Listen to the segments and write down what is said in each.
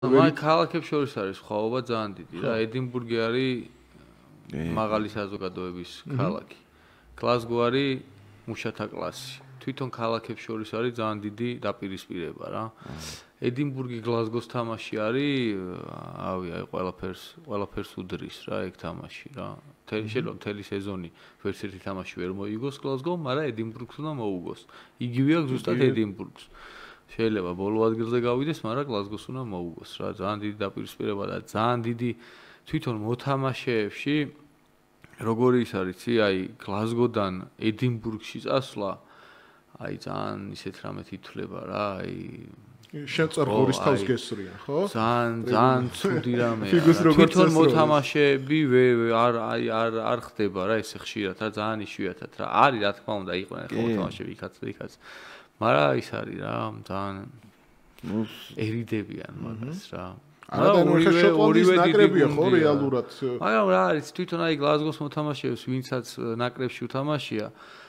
მაგ ქალაქებს შორის არის სხვაობა ძალიან დიდი რა. ედინბურგი არის მაღალი საზოგადოების ქალაქი. გლაზგო არის მუშათა კლასი. თვითონ ქალაქებს შორის არის ძალიან დიდი დაპირისპირება რა. ედინბურგი გლაზგოს თამაში არის, აი ყველაფერს უდრის რა ეგ თამაში რა. მთელი სეზონი ვერც ერთი თამაში ვერ მოიგოს გლაზგომ, მაგრამ ედინბურგს უნდა მოუგოს. იგივე აქვს ზუსტად ედინბურგს. შეიძლება ბოლო ადგილზე გავიდეს, მაგრამ გლაზგოს უნდა მოუგოს რა. ძალიან დიდი დაპირისპირება და ძალიან დიდი თვითონ მოთამაშეებში როგორი ის არის, აი გლაზგოდან ედინბურგში წასვლა, აი ძალიან ისეთ რამეთ ითვლება რა, აი შეწარღურის თავს გესრიან, ხო? ძალიან ცუდი რამეა. თვითონ მოთამაშეები არ ხდება რა ესე ხშირად, რა ძალიან იშვიათად რა. არის რა თქმა უნდა, იყვნენ ხო მოთამაშეები იქაც. მაგრამ ის არის რა, ძალიან ერიდებიან მაგას რა. მაგრამ ორივე ნაკრებია ხო რეალურად. მაგრამ რა არის თვითონ აი გლაზგოს მოთამაშეებს ვინცაც ნაკრებში უთამაშია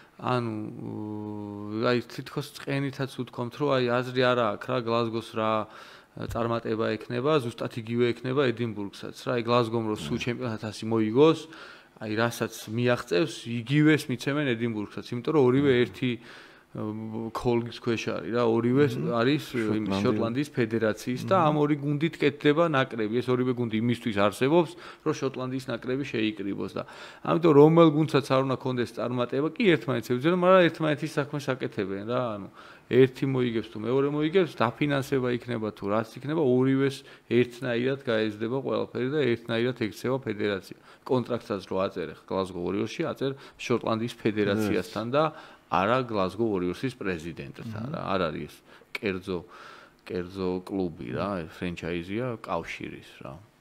ანუ აი თითქოს წენითაც უთქვამთ რომ აი აზრი არა აქვს რა გლაზგოს რა წარმატება ექნება ზუსტად იგივე ექნება ედინბურგსაც რა აი გლაზგომ რო სულ ჩემპიონატას მოიგოს აი რასაც მიაღწევს იგივეს მიცემენ ედინბურგსაც იმიტომ რომ ორივე ერთი ქოლგის ქვეშ არის რა ორივე არის შოტლანდიის ფედერაციის და ამ ორი გუნდით კეთდება ნაკრები ეს ორივე გუნდი იმისთვის არსებობს რომ შოტლანდიის ნაკრები შეიკრიბოს და ამიტომ რომელ გუნდსაც არ უნდა კონდეს წარმატება კი ერთმანეთს ებრძვიან მაგრამ ერთმანეთის საქმეს აკეთებენ რა ანუ ერთი მოიგებს თუ მეორე მოიგებს დაფინანსება იქნება თუ რაც იქნება ორივეს ერთნაირად გაეზრდება ყველაფერი და ერთნაირად ექცევა ფედერაცია კონტრაქტსაც რო აწერე გლაზგო ვორიორსში აწერ შოტლანდიის ფედერაციასთან და არა გლაზგო ვორიორსის პრეზიდენტთან რა არ არის კერძო კლუბი რა ფრენჩაიზია კავშირის რა